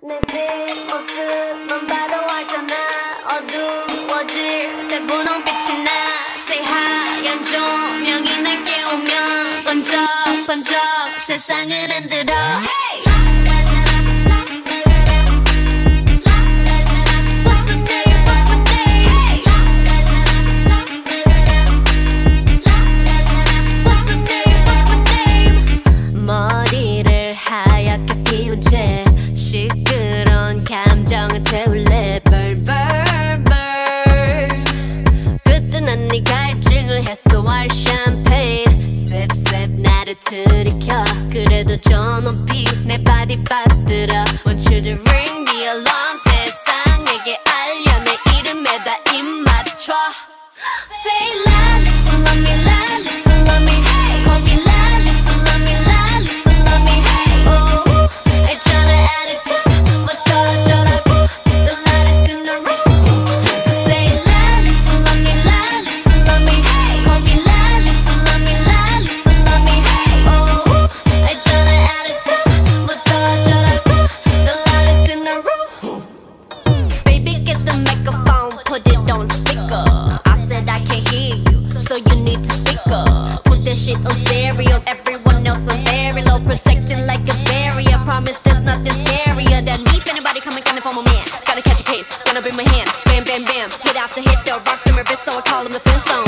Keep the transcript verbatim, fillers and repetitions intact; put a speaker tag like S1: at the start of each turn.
S1: 내 뒷모습만 봐도 알잖아. 어두워질 때 분홍빛이 나. 새하얀 조명이 날 깨우면 번쩍번쩍 세상을 흔들어. Hey! 머리를 하얗게 피운 채 시끄러운 감정을 태울래. 벌벌벌 그때 난 네 갈증을 해소할 샴페인 셉셉 나를 들이켜. 그래도 저 높이 내 바디 받들어. Want you to ring the alarm. 세상에게 알려 내 이름에다 입 맞춰. Say lalisa love me, lalisa love me, hey. Call me lalisa love me, lalisa love me, hey. Oh, 있잖아 attitude 부터 저라고. The lightest in the room. Just say lalisa love me, lalisa love me, hey. Call me lalisa love me, lalisa love me, hey. Oh, 있잖아 attitude 부터 저라고. The lightest in the room. Baby get the microphone, put it on speaker. I can't hear you, so you need to speak up. Put that shit on stereo, everyone else on very low. Protecting like a barrier, promise there's nothing scarier than me. If anybody coming gunning for my man, gotta catch a case, gonna bring my hand. Bam, bam, bam, hit after hit, the rocks in my wrist, so I call him the Flintstone.